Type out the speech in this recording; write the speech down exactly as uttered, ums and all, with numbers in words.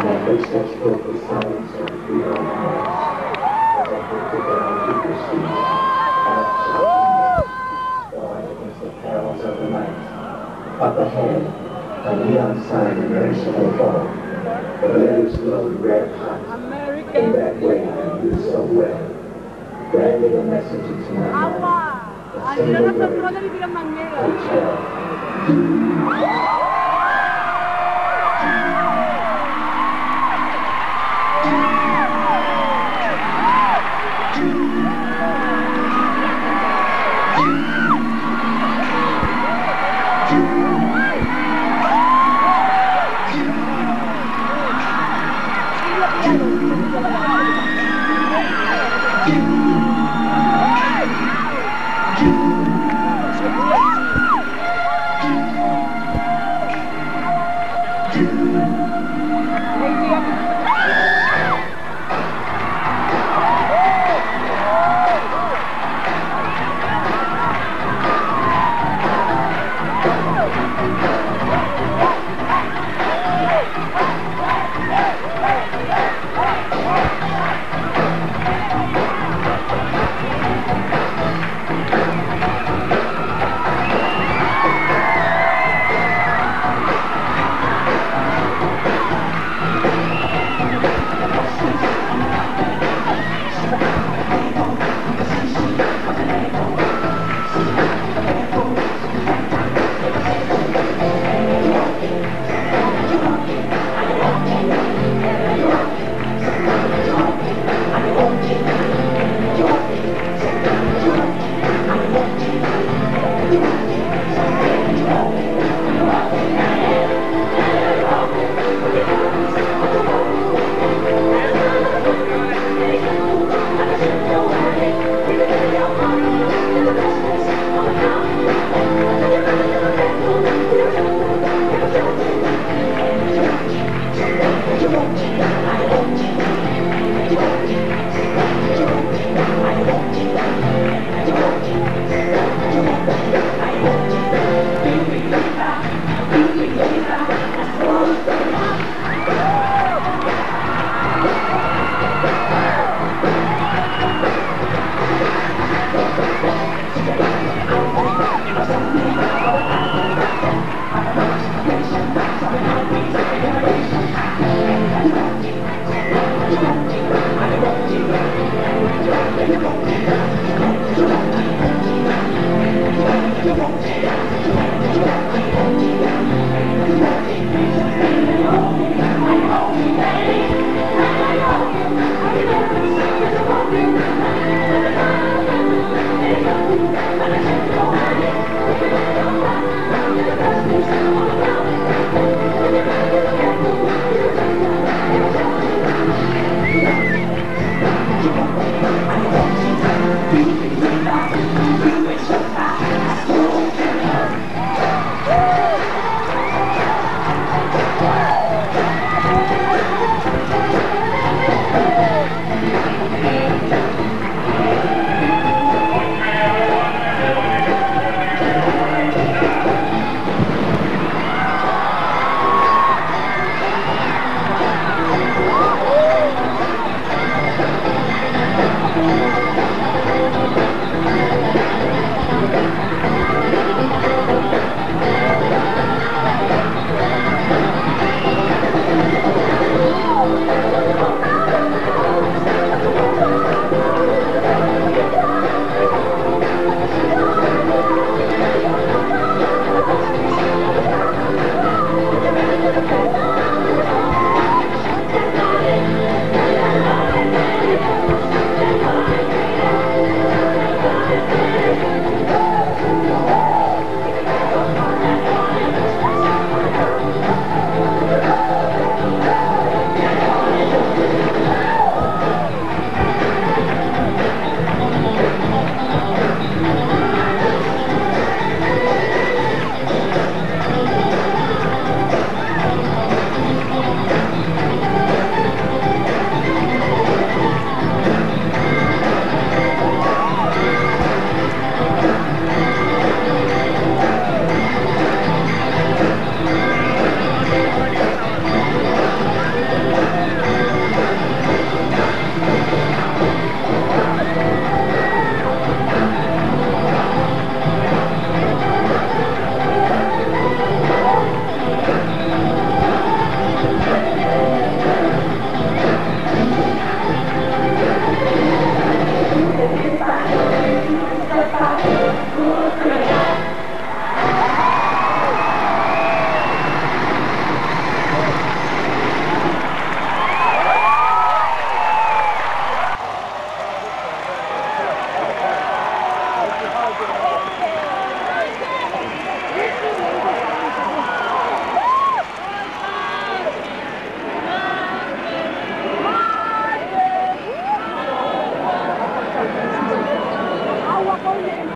my footsteps broke the silence of the freedom of heart as I drifted down deeper streets, past the guard against the perils of the night. Up ahead, a neon sign emerged from the fog. The letters glowed red hot. In that way I knew so well, branding a message into my mind. A single word, hotel. We'll be right back.